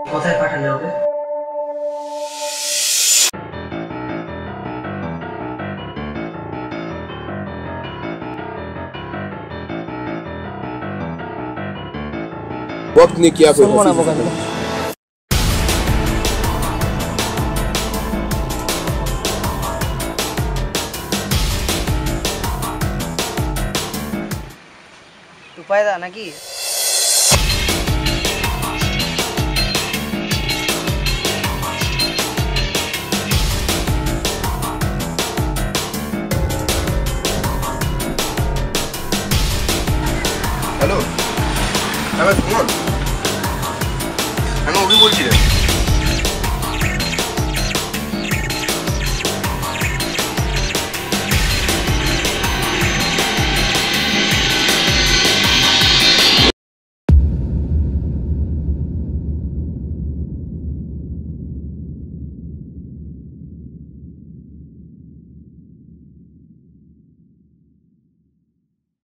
কোথায় পাঠালে হবে? वक्त ने किया कोई শুনবো না বোকা ছেলে। টুপাইদা নাকি? हेलो, मैं सुमन, मैं अभी बोल रही है।